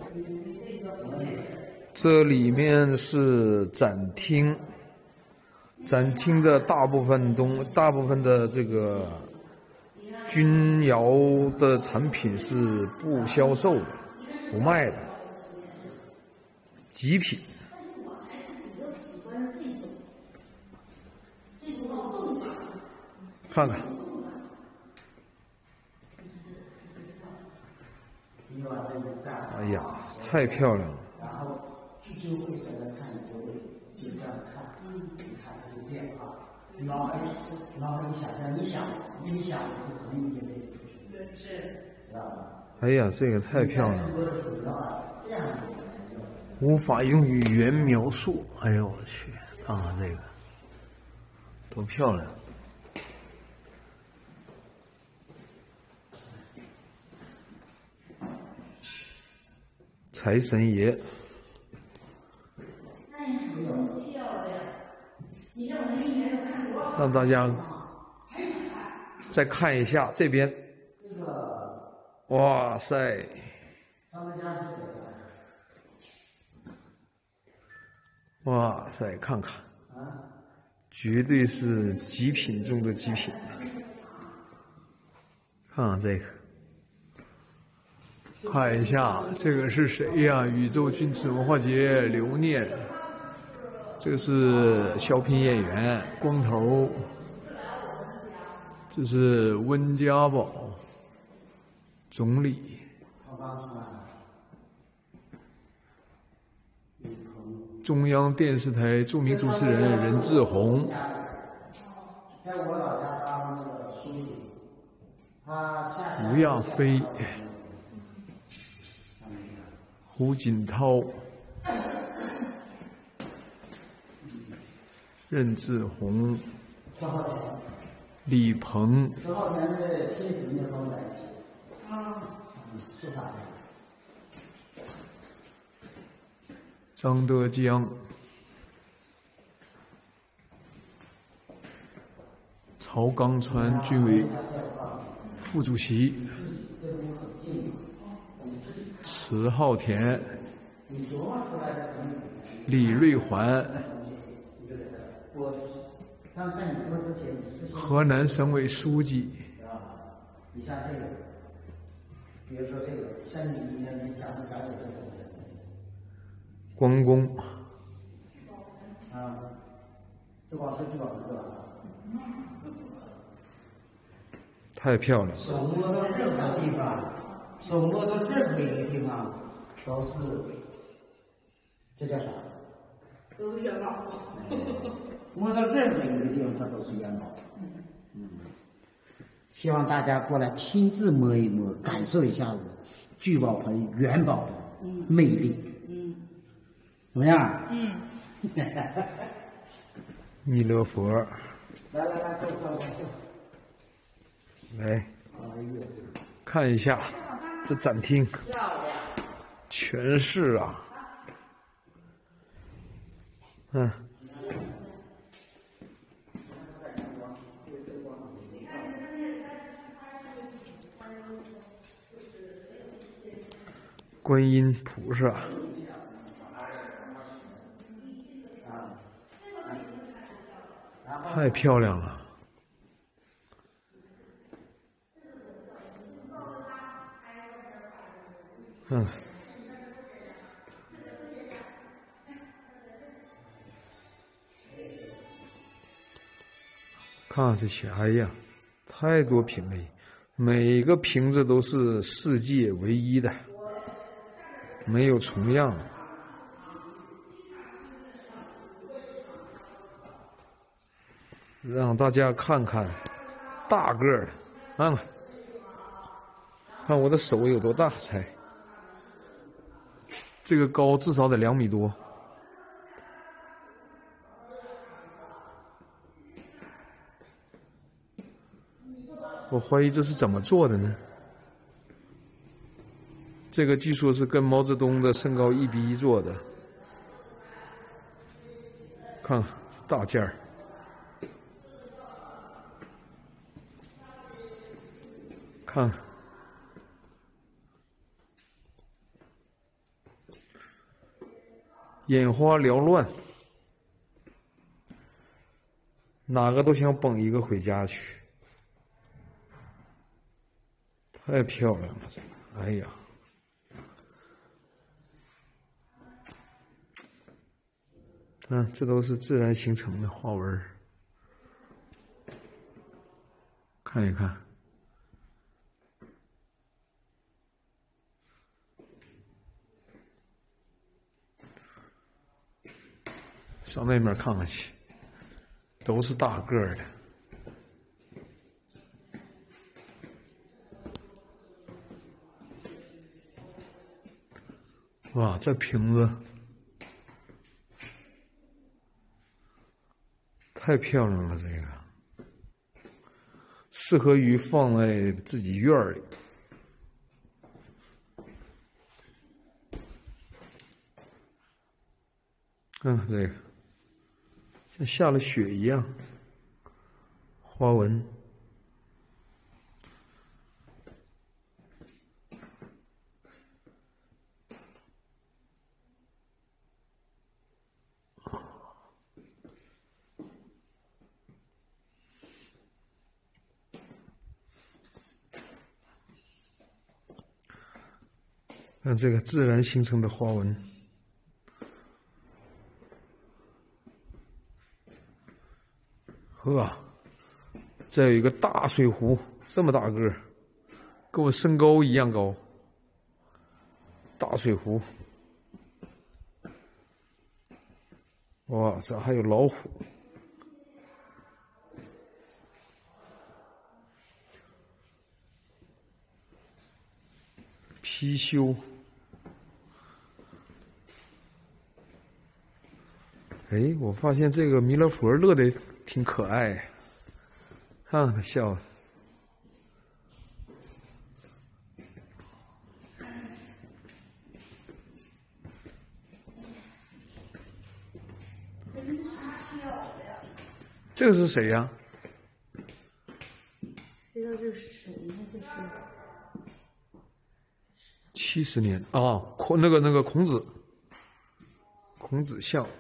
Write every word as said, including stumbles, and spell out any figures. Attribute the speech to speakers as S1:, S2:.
S1: 这里面是展厅，展厅的大部分东，大部分的这个钧窑的产品是不销售的，不卖的，极品。看看，哎呀，太漂亮了！
S2: 然后聚精会神的看一个位置，就这样看，你看这个变化，脑海脑海里想象，你想你想的是什么意境的出现？对，是，知道吧？
S1: 哎呀，这个太漂亮了，无法用语言描述。哎呦我去，看看这个，多漂亮！财神爷，让大家再看一下这边。哇塞！哇塞，看看，绝对是极品中的极品。看看这个。看一下，这个是谁呀？宇宙钧瓷文化节留念，这个是小品演员光头，这是温家宝总理，中央电视台著名主持人任志宏。
S2: 在我老家当那个书记，他下
S1: 吴亚飞。胡锦涛、任志宏、李鹏、
S2: 十号前的亲子那方在一起，啊，是啥的？
S1: 张德江、曹刚川军委副主席。迟浩田、李瑞环，河南省委书记。
S2: 你像这个，比如说这个，像你你你讲讲解这种人，
S1: 关公。
S2: 啊，这光是聚宝盆是吧？
S1: 太漂亮了。
S2: 手摸到任何地方。手摸到任何一个地方都是，这叫啥？
S3: 都是元宝。
S2: 摸到任何一个地方，它都是元宝。嗯，希望大家过来亲自摸一摸，感受一下子聚宝盆元宝的魅力。嗯，怎么样？嗯。
S1: 弥勒佛。
S2: 来来来，给我照张相。
S1: 来，看一下。这展厅全是啊，嗯，观音菩萨，太漂亮了。嗯，看看这些，哎呀，太多品类，每个瓶子都是世界唯一的，没有重样。让大家看看大个儿的，看看，看我的手有多大才。这个高至少得两米多，我怀疑这是怎么做的呢？这个据说是跟毛泽东的身高一比一做的，看大件儿，看。 眼花缭乱，哪个都想捧一个回家去。太漂亮了，这个，哎呀！嗯，这都是自然形成的花纹，看一看。上那面看看去，都是大个儿的。哇，这瓶子太漂亮了，这个适合于放在自己院里。嗯，这个像下了雪一样，花纹。看这个自然形成的花纹，呵，这有一个大水壶，这么大个儿，跟我身高一样高。大水壶，哇，这还有老虎，貔貅。哎，我发现这个弥勒佛乐得挺可爱，看看他笑的。
S3: 真是漂亮！
S1: 这个是谁呀？
S3: 知道这是谁呢？这是
S1: 七十年啊，孔那个那个孔子，孔子像。